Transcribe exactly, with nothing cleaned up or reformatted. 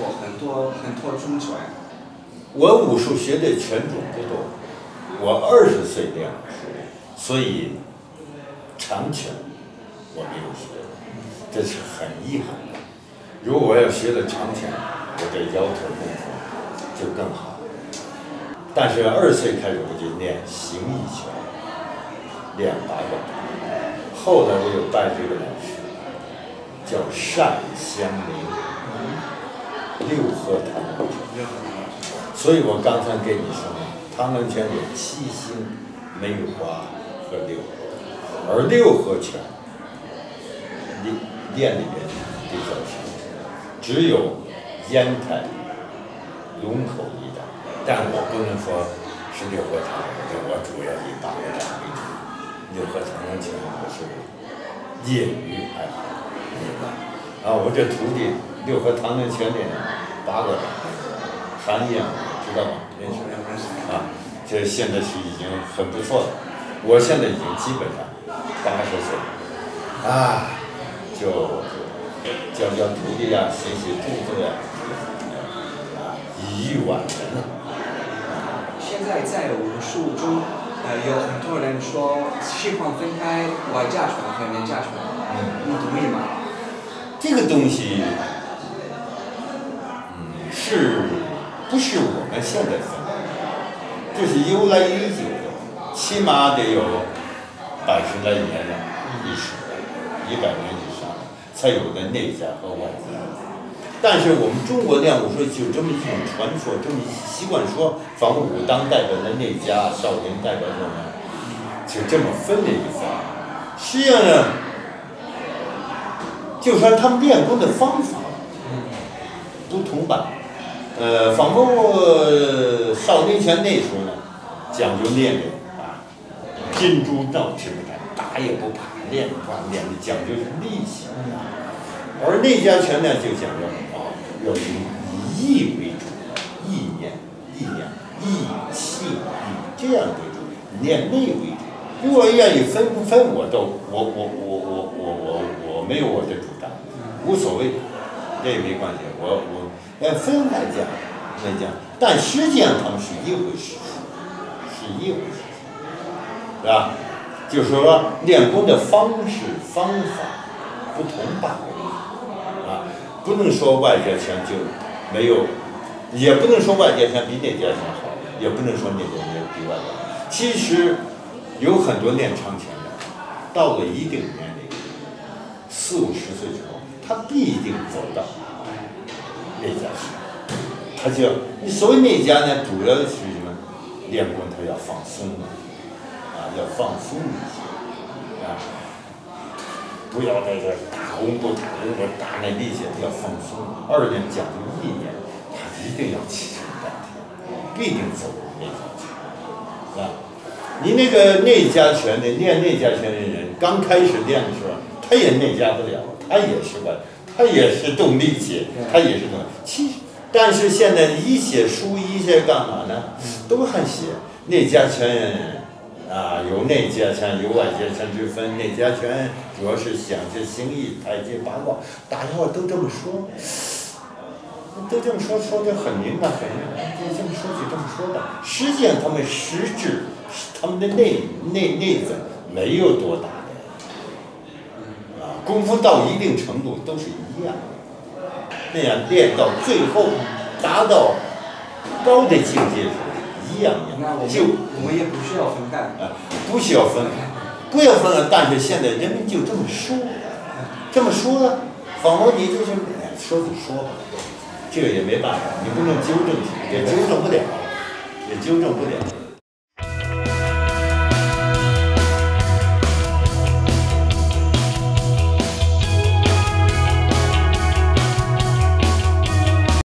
很多很多种拳。 我武术学的拳种不多，我二十岁练武术，所以长拳我没有学，这是很遗憾的。如果我要学了长拳，我这腰腿功夫就更好。但是二岁开始我就练形意拳，练八卦。后来我又拜这个老师，叫单香林，六合唐人拳。所以我刚才跟你说，唐人拳有七星、梅花和六合，而六合拳练练里面比较少，只有烟台、龙口一带。但我不能说是六合唐人拳，我主要以八卦掌为主。六合唐人拳我是业余爱好。啊，我这徒弟六合唐人拳练八卦掌，韩阳知道吗？认识啊，这现在是已经很不错了。我现在已经基本上八十岁，啊，就教教徒弟呀，写写著作呀，以育晚人了。 现在在武术中，呃，有很多人说喜欢分开外家拳和内家拳，嗯，你同意吗？ 这个东西，嗯，是不是我们现在分的？这是由来已久的，起码得有百十来年了，历史，一百年以上才有的内家和外家。但是我们中国练武术就这么一种传说，这么习惯说，仿佛武当代表的内家，少林代表什么，就这么分了一番。实际上呢，就说他们练功的方法不同吧。呃，仿佛少林拳那时候呢，讲究练练啊，金猪闹铁不敢，打也不怕，练不怕，练的讲究是力气。而内家拳呢，就讲究啊，要以以意为主，意念、意念、意气、意这样为主，练内为主。如果愿意分不分，我都我我我我我我我没有我的主张，无所谓，这也没关系。我我要分来讲来讲，但实际上他们是一回事，是一回事，是吧？就是说练功的方式方法不同罢了。啊，不能说外家拳就没有，也不能说外家拳比内家拳好，也不能说内家拳比外家拳。其实有很多练长拳的，到了一定年龄，四五十岁之后，他必定走到内家拳。他就你所谓内家呢，主要是什么？练功他要放松啊，要放松一些啊。不要在这打功不打功，我打那力气要放松。二呢讲究意念，他一定要气沉丹田，必定走内家拳，是吧？你那个内家拳的练内家拳的人，刚开始练的时候，他也内家不了，他也是个，他也是动力气，他也是动。其实，但是现在一写书一些干嘛呢？都还写内家拳。啊，有内家拳，有外家拳之分。内家拳主要是想这形意、太极、八卦，大家伙都这么说，都这么说，说的很明白，很明白，就这么说就这么说吧。实际上他们实质，他们的内内内在没有多大的，啊，功夫到一定程度都是一样的，那样练到最后达到高的境界时。一样一样，就我们也不需要分开啊，不需要分开，不要分了。但是现在人们就这么说，这么说了，仿佛你就是哎说就说吧，这个也没办法，你不能纠正，也纠正不了，也纠正不了。